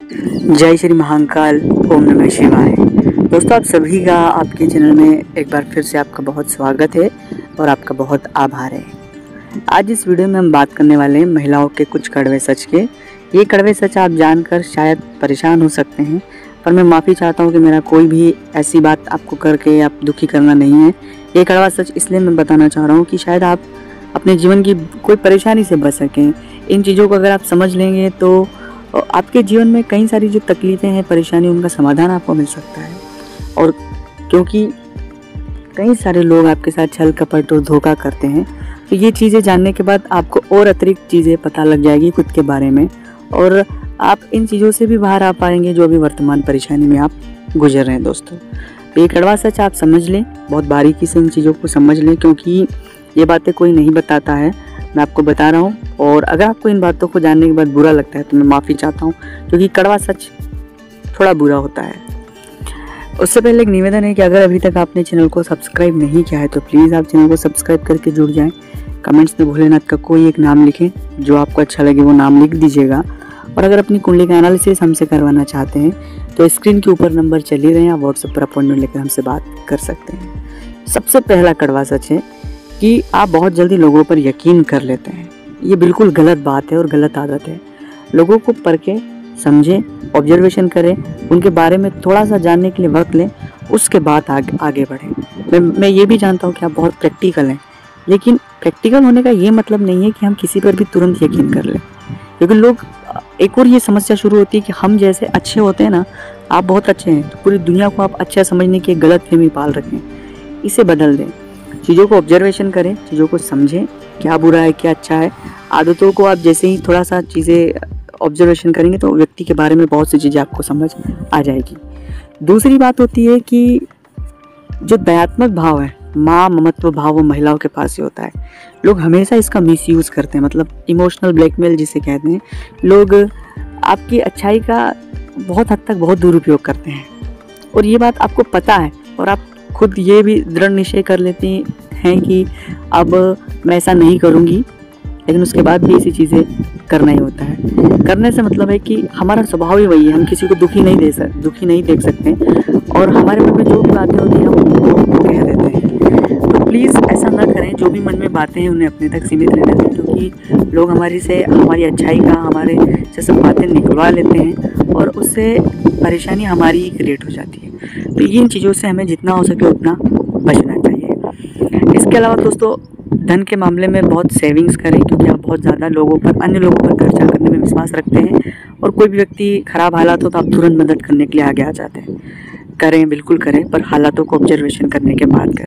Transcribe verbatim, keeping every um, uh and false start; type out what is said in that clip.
जय श्री महाकाल, ओम नमः शिवाय। दोस्तों, आप सभी का आपके चैनल में एक बार फिर से आपका बहुत स्वागत है और आपका बहुत आभार है। आज इस वीडियो में हम बात करने वाले हैं महिलाओं के कुछ कड़वे सच के। ये कड़वे सच आप जानकर शायद परेशान हो सकते हैं, पर मैं माफ़ी चाहता हूँ कि मेरा कोई भी ऐसी बात आपको करके आप दुखी करना नहीं है। ये कड़वा सच इसलिए मैं बताना चाह रहा हूँ कि शायद आप अपने जीवन की कोई परेशानी से बच सकें। इन चीज़ों को अगर आप समझ लेंगे तो आपके जीवन में कई सारी जो तकलीफ़ें हैं, परेशानी, उनका समाधान आपको मिल सकता है। और क्योंकि कई सारे लोग आपके साथ छल कपट और धोखा करते हैं, तो ये चीज़ें जानने के बाद आपको और अतिरिक्त चीज़ें पता लग जाएगी खुद के बारे में, और आप इन चीज़ों से भी बाहर आ पाएंगे जो अभी वर्तमान परेशानी में आप गुजर रहे हैं। दोस्तों, तो ये कड़वा सच आप समझ लें, बहुत बारीकी से इन चीज़ों को समझ लें, क्योंकि ये बातें कोई नहीं बताता है। मैं आपको बता रहा हूँ, और अगर आपको इन बातों को जानने के बाद बुरा लगता है तो मैं माफ़ी चाहता हूँ, क्योंकि कड़वा सच थोड़ा बुरा होता है। उससे पहले एक निवेदन है कि अगर अभी तक आपने चैनल को सब्सक्राइब नहीं किया है तो प्लीज़ आप चैनल को सब्सक्राइब करके जुड़ जाएं। कमेंट्स में भोलेनाथ का कोई एक नाम लिखें, जो आपको अच्छा लगे वो नाम लिख दीजिएगा। और अगर अपनी कुंडली का एनालिसिस हमसे करवाना चाहते हैं तो स्क्रीन के ऊपर नंबर चल ही रहे हैं, आप व्हाट्सएप पर अपॉइंटमेंट लेकर हमसे बात कर सकते हैं। सबसे पहला कड़वा सच है कि आप बहुत जल्दी लोगों पर यकीन कर लेते हैं। ये बिल्कुल गलत बात है और गलत आदत है। लोगों को परखें, समझें, ऑब्जर्वेशन करें, उनके बारे में थोड़ा सा जानने के लिए वक्त लें, उसके बाद आगे आगे बढ़ें। मैं मैं ये भी जानता हूँ कि आप बहुत प्रैक्टिकल हैं, लेकिन प्रैक्टिकल होने का ये मतलब नहीं है कि हम किसी पर भी तुरंत यकीन कर लें। क्योंकि लोग, एक और ये समस्या शुरू होती है कि हम जैसे अच्छे होते हैं ना, आप बहुत अच्छे हैं, तो पूरी दुनिया को आप अच्छा समझने की एक गलत फहमी पाल रखें। इसे बदल दें। चीज़ों को ऑब्जर्वेशन करें, चीज़ों को समझें, क्या बुरा है क्या अच्छा है। आदतों को आप जैसे ही थोड़ा सा चीज़ें ऑब्जर्वेशन करेंगे तो व्यक्ति के बारे में बहुत सी चीज़ें आपको समझ आ जाएगी। दूसरी बात होती है कि जो दयात्मक भाव है, माँ ममत्व भाव, वो महिलाओं के पास ही होता है। लोग हमेशा इसका मिसयूज़ करते हैं, मतलब इमोशनल ब्लैकमेल जिसे कहते हैं। लोग आपकी अच्छाई का बहुत हद तक बहुत दुरुपयोग करते हैं, और ये बात आपको पता है, और आप खुद ये भी दृढ़ निश्चय कर लेते हैं कि अब मैं ऐसा नहीं करूँगी, लेकिन उसके बाद भी ऐसी चीज़ें करना ही होता है। करने से मतलब है कि हमारा स्वभाव ही वही है, हम किसी को दुखी नहीं दे सक दुखी नहीं देख सकते, और हमारे मन में जो भी बातें होती हैं हम उनको कह देते हैं। तो प्लीज़ ऐसा ना करें, जो भी मन में बातें हैं उन्हें अपने तक सीमित रहने दें, क्योंकि लोग हमारी से हमारी अच्छाई का, हमारे से सब बातें निकलवा लेते हैं, और उससे परेशानी हमारी ही क्रिएट हो जाती है। तो इन चीज़ों से हमें जितना हो सके उतना बचना चाहिए। इसके अलावा दोस्तों, धन के मामले में बहुत सेविंग्स करें, क्योंकि आप बहुत ज़्यादा लोगों पर, अन्य लोगों पर खर्चा करने में विश्वास रखते हैं, और कोई भी व्यक्ति खराब हालात हो तो आप तुरंत मदद करने के लिए आगे आ जाते हैं। करें, बिल्कुल करें, पर हालातों को ऑब्जर्वेशन करने के बाद करें।